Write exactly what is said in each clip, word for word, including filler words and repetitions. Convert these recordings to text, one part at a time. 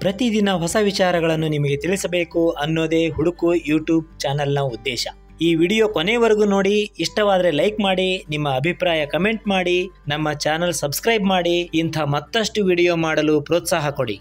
ಪ್ರತಿದಿನ ಹೊಸ ವಿಚಾರಗಳನ್ನು ನಿಮಗೆ ತಿಳಿಸಬೇಕು ಅನ್ನೋದೇ ಹುಡುಕು ಯೂಟ್ಯೂಬ್ ಚಾನೆಲ್ನ ಉದ್ದೇಶ. ಈ ವಿಡಿಯೋ ಕೊನೆವರೆಗೂ ನೋಡಿ, ಇಷ್ಟವಾದರೆ ಲೈಕ್ ಮಾಡಿ, ನಿಮ್ಮ ಅಭಿಪ್ರಾಯ ಕಮೆಂಟ್ ಮಾಡಿ, ನಮ್ಮ ಚಾನೆಲ್ ಸಬ್ಸ್ಕ್ರೈಬ್ ಮಾಡಿ, ಇಂಥ ಮತ್ತಷ್ಟು ವಿಡಿಯೋ ಮಾಡಲು ಪ್ರೋತ್ಸಾಹ ಕೊಡಿ.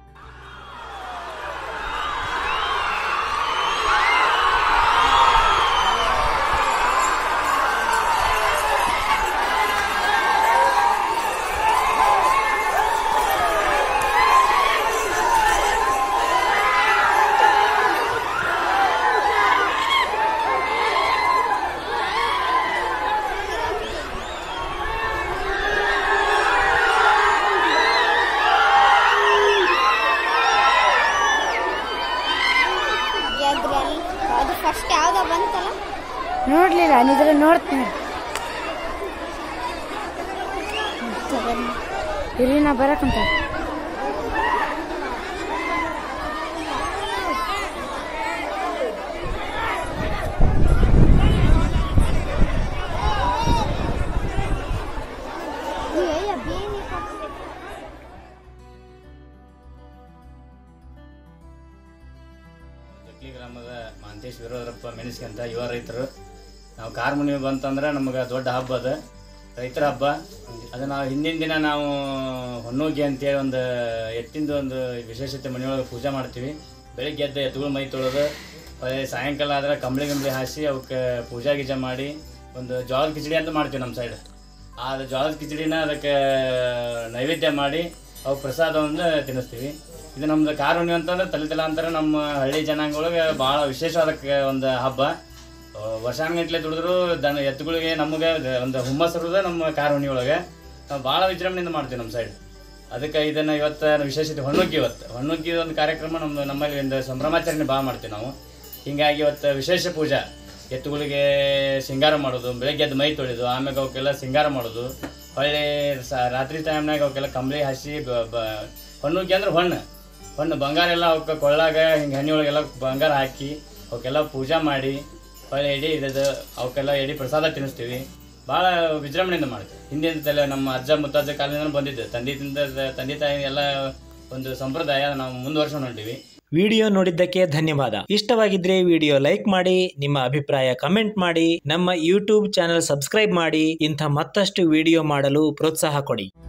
ಅದು ಫಸ್ಟ್ ಯಾವ್ದ ಬಂತಲ್ಲ ನೋಡ್ಲಿಲ್ಲ, ನಿದ್ರೆ ನೋಡ್ತೀನಿ ಇಲ್ಲಿ ನಾ ಬರಕಂತ. ಗ್ರಾಮದ ಮಾಂತೇಶ್ ವೀರಭದ್ರಪ್ಪ ಮೆಣಸ್ಕಂತ ಯುವ ರೈತರು. ನಾವು ಕಾರ್ಮುನಿ ಬಂತಂದ್ರೆ ನಮಗೆ ದೊಡ್ಡ ಹಬ್ಬ, ಅದು ರೈತರ ಹಬ್ಬ. ಅದು ನಾವು ಹಿಂದಿನ ದಿನ ನಾವು ಹೊನ್ನೋಗಿ ಅಂತೇಳಿ ಒಂದು ಎತ್ತಿಂದು ಒಂದು ವಿಶೇಷತೆ ಮನೆಯೊಳಗೆ ಪೂಜೆ ಮಾಡ್ತೀವಿ. ಬೆಳಿಗ್ಗೆ ಎದ್ದು ಎತ್ತುಗಳು ಮೈ ತೊಳೆದು ಸಾಯಂಕಾಲ ಆದ್ರೆ ಕಂಬಳಿ ಕಂಬಳಿ ಹಾಸಿ ಅವಕ್ಕೆ ಪೂಜಾ ಗೀಜೆ ಮಾಡಿ ಒಂದು ಜೋಳದ ಕಿಚಡಿ ಅಂತ ಮಾಡ್ತೀವಿ ನಮ್ಮ ಸೈಡ್. ಆ ಜೋಳದ ಕಿಚಡಿನ ಅದಕ್ಕೆ ನೈವೇದ್ಯ ಮಾಡಿ ಅವು ಪ್ರಸಾದವನ್ನು ತಿನ್ನಿಸ್ತೀವಿ. ಇದು ನಮ್ದು ಕಾರುಣಿ ಅಂತಂದ್ರೆ ತಲೆ ತಲಾಂತರ ನಮ್ಮ ಹಳ್ಳಿ ಜನಾಂಗಗಳಿಗೆ ಭಾಳ ವಿಶೇಷವಾದ ಒಂದು ಹಬ್ಬ. ವರ್ಷಾನುಗಟ್ಲೆ ದುಡಿದ್ರು ದನ ಎತ್ತುಗಳಿಗೆ ನಮಗೆ ಒಂದು ಹುಮ್ಮಸ್ಸರದ ನಮ್ಮ ಕಾರುಣಿ ಒಳಗೆ ನಾವು ಭಾಳ ವಿಜೃಂಭಣೆಯಿಂದ ಮಾಡ್ತೀವಿ ನಮ್ಮ ಸೈಡ್. ಅದಕ್ಕೆ ಇದನ್ನು ಇವತ್ತು ವಿಶೇಷತೆ ಹೊಣ್ಣುಗ್ಗಿ, ಇವತ್ತು ಹೊಣ್ಣುಗ್ಗಿ ಒಂದು ಕಾರ್ಯಕ್ರಮ ನಮ್ಮ ನಮ್ಮಲ್ಲಿ ಒಂದು ಸಂಭ್ರಮಾಚರಣೆ ಭಾಳ ಮಾಡ್ತೀವಿ ನಾವು. ಹೀಗಾಗಿ ಇವತ್ತು ವಿಶೇಷ ಪೂಜಾ, ಎತ್ತುಗಳಿಗೆ ಶೃಂಗಾರ ಮಾಡೋದು, ಬೆಳಗ್ಗೆ ಎದ್ದು ಮೈ ತೊಳೆದು ಆಮ್ಯಾಗ ಅವಕ್ಕೆಲ್ಲ ಶೃಂಗಾರ ಮಾಡೋದು, ಹೊಳ್ಳಿ ಸ ರಾತ್ರಿ ಟೈಮ್ನಾಗ ಅವಕ್ಕೆಲ್ಲ ಕಂಬಳಿ ಹಾಸಿ ಬ ಹೊಣ್ಣುಗ್ಗಿ ಅಂದ್ರೆ ಹೊಣ್ಣು ಹೊಣ್ಣು ಬಂಗಾರ ಎಲ್ಲ ಅವಕ್ಕೆ ಕೊಳ್ಳಾಗ ಹಿಂಗೆ ಹಣ್ಣಿ ಒಳಗೆಲ್ಲ ಬಂಗಾರ ಹಾಕಿ ಅವಕ್ಕೆಲ್ಲ ಪೂಜೆ ಮಾಡಿ ಹೊಳ್ಳಿ ಎಡಿ ಇರೋದು ಅವಕ್ಕೆಲ್ಲ ಎಡಿ ಪ್ರಸಾದ ತಿನ್ನಿಸ್ತೀವಿ. ಭಾಳ ವಿಜೃಂಭಣೆಯಿಂದ ಮಾಡ್ತೀವಿ. ಹಿಂದಿನ ತಲೆ ನಮ್ಮ ಅಜ್ಜ ಮುತ್ತಜ್ಜ ಕಾಲದಿಂದ ಬಂದಿದ್ದು, ತಂದೆ ತಿಂದ ತಂದೆ ತಾಯಿ ಎಲ್ಲ ಒಂದು ಸಂಪ್ರದಾಯ ನಾವು ಮುಂದುವರ್ಸ್ಕೊಂಡು ಹೊಂಟೀವಿ. ವಿಡಿಯೋ ನೋಡಿದ್ದಕ್ಕೆ ಧನ್ಯವಾದ. ಇಷ್ಟವಾಗಿದ್ರೆ ವಿಡಿಯೋ ಲೈಕ್ ಮಾಡಿ, ನಿಮ್ಮ ಅಭಿಪ್ರಾಯ ಕಮೆಂಟ್ ಮಾಡಿ, ನಮ್ಮ ಯೂಟ್ಯೂಬ್ ಚಾನೆಲ್ ಸಬ್ಸ್ಕ್ರೈಬ್ ಮಾಡಿ, ಇಂಥ ಮತ್ತಷ್ಟು ವಿಡಿಯೋ ಮಾಡಲು ಪ್ರೋತ್ಸಾಹ ಕೊಡಿ.